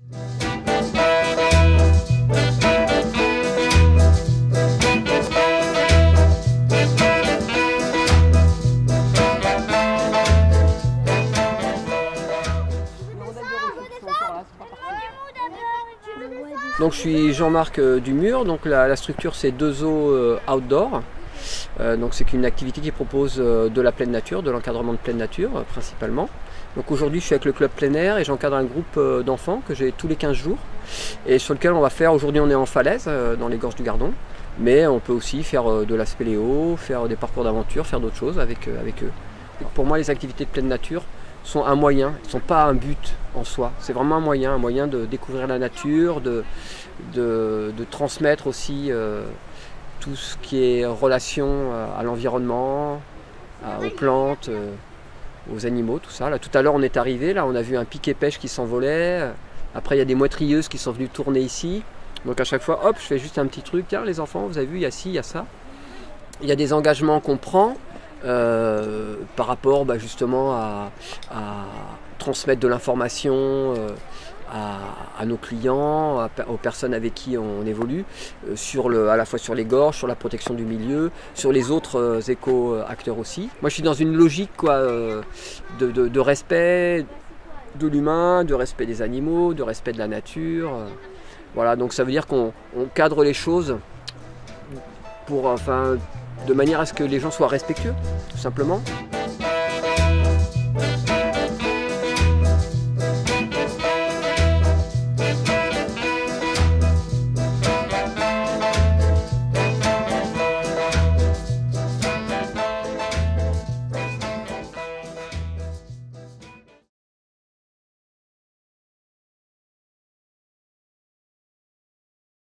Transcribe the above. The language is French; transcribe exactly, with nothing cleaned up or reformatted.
Donc je suis Jean-Marc Dumur, donc la, la structure c'est deux Zoos euh, Outdoor. Euh, donc c'est une activité qui propose euh, de la pleine nature, de l'encadrement de pleine nature euh, principalement. Donc aujourd'hui je suis avec le club plein air et j'encadre un groupe euh, d'enfants que j'ai tous les quinze jours et sur lequel on va faire, aujourd'hui on est en falaise euh, dans les gorges du Gardon, mais on peut aussi faire euh, de la spéléo, faire des parcours d'aventure, faire d'autres choses avec, euh, avec eux. Pour moi les activités de pleine nature sont un moyen, ils ne sont pas un but en soi. C'est vraiment un moyen, un moyen de découvrir la nature, de, de, de transmettre aussi euh, tout ce qui est relation à l'environnement, aux plantes, euh, aux animaux, tout ça. Là, tout à l'heure on est arrivé, là on a vu un piquet-pêche qui s'envolait. Après il y a des moitrieuses qui sont venues tourner ici. Donc à chaque fois, hop, je fais juste un petit truc. Tiens les enfants, vous avez vu, il y a ci, il y a ça. Il y a des engagements qu'on prend. Euh, par rapport bah, justement à, à transmettre de l'information euh, à, à nos clients, à, aux personnes avec qui on évolue, euh, sur le, à la fois sur les gorges, sur la protection du milieu, sur les autres euh, éco-acteurs aussi. Moi je suis dans une logique quoi, euh, de, de, de respect de l'humain, de respect des animaux, de respect de la nature. Euh, voilà, donc ça veut dire qu'on cadre les choses pour, enfin, de manière à ce que les gens soient respectueux, tout simplement.